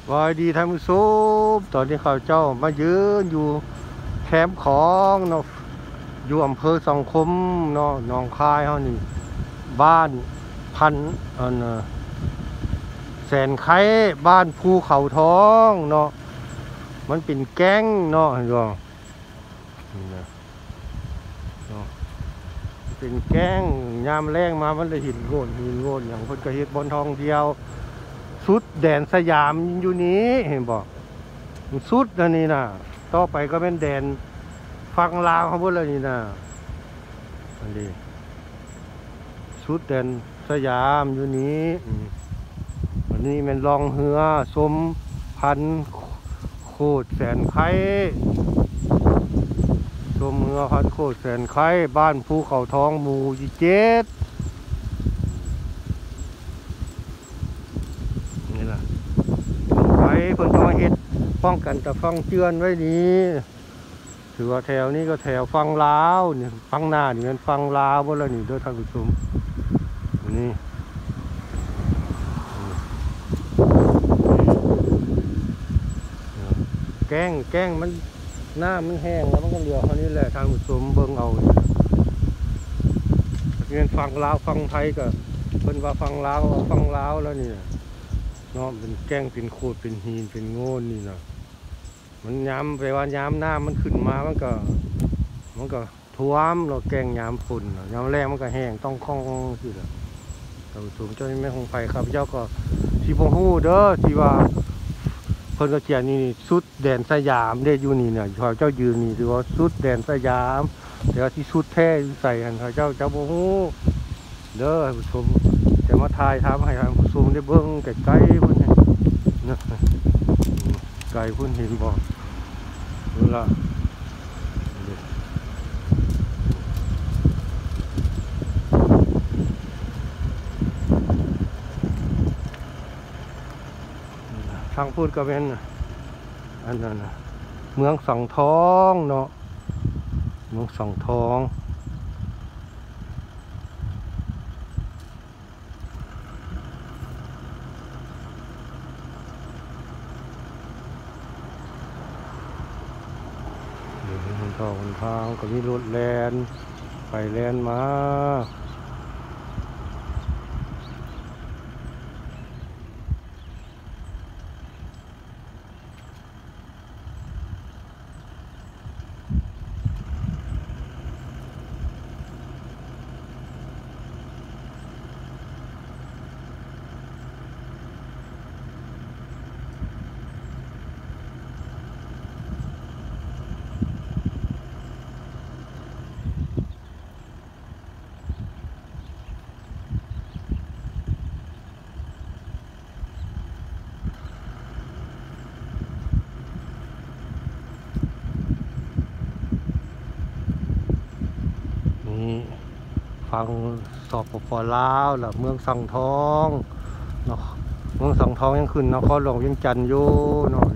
วายดีท่านผู้ชมตอนนี้ข้าเจ้ามายืนอยู่แคมป์ของเนาะอยู่อำเภอสังคมเนาะหนองคายเฮานี่บ้านพันแสนไข่บ้านภูเขาทองเนาะมันเป็นแก๊งเนาะเห็นบ่นี่นะเนาะเป็นแก๊งยามแรงมามันเลยหินโง่นอย่างเพิ่นก็เฮ็ดบนทองเดียวสุดแดนสยามอยู่นี้เห็นบ่สุดอันนี้นะต่อไปก็เป็นแดนฝั่งลาวเขาพูดเลยนี่นะอันนี้สุดแดนสยามอยู่นี้อันนี้มันลองเหือสมพันโคตรแสนไข่สมเหือพันโคตรแสนไข่บ้านภูเขาทองหมู่7นี่แหละไว้เพิ่นก็มาเฮ็ดป้องกันแต่ฟังเตือนไว้นี้ถือว่าแถวนี้ก็แถวฟังลาวนี่ฟังหน้านี่มันฟังลาวบ่แล้วนี่เด้อท่านผู้ชมนี่แกงมันหน้ามันแห้งแล้วมันก็เหลือเท่านี้แหละท่านผู้ชมเบิ่งเอาเงินฟังลาวฟังไทยก็เพิ่นว่าฟังลาวฟังลาวแล้วนี่เนาะเป็นแกงเป็นโคตรเป็นหินเป็นโง่นนี่นะมันย้ำไปว่าย้ำหน้ามันขึ้นมามันก็ท่วมเราแกงย้ำฝุ่นย้ำแรงมันก็แห้งต้องคล่องสิล่ะท่านผู้ชมเจ้าแม่คงไปครับเจ้าก็ที่พงหู้เด้อที่ว่าเพิ่นก็เขียนนี่สุดแดนสยามได้อยู่นี่เนี่ยเจ้ายืนนี่ถือว่าสุดแดนสยามแต่ว่าที่สุดแท้ใส่กันเจ้าพงหู้เด้อท่านผู้ชมจะมาทายทำให้ท่านผู้ชมได้เบิ่งไกลๆพุ่นนะไกลพุ่นเห็นบ่นี่ล่ะทางพูดก็เป็นอันนั้นเมืองสังทองเนาะเมืองสังทองคนทางก็มีรถแลนไปแลนมาฟังสปป.ลาวแล้วเมืองสังทองเนาะเมืองสังทองยังขึ้นนครหลวงเวียงจันทน์อยู่เนาะ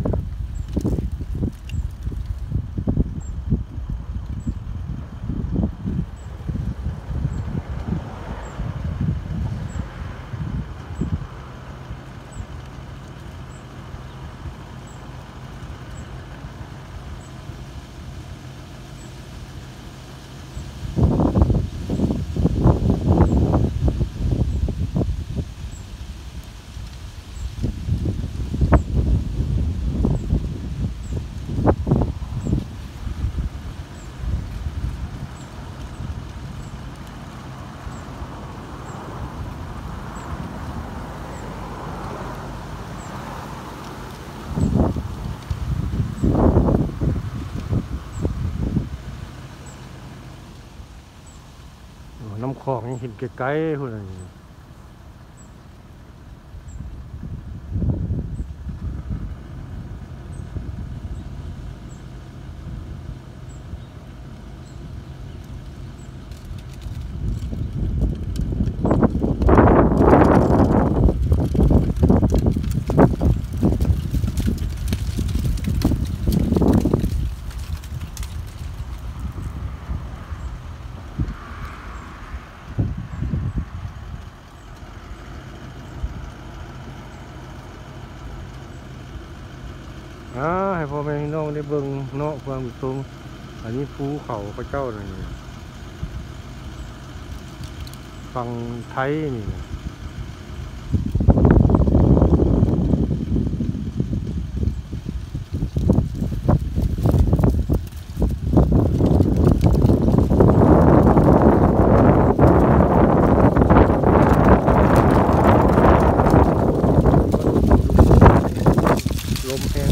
น้ำคลองยังเห็นไกลๆพุ่นน่ะให้พ่อแม่พี่น้องได้เบิ่งเนาะความสูงอันนี้ภูเขาพระเจ้านั่นนี่ฝั่งไทยนี่นะลมแห้ง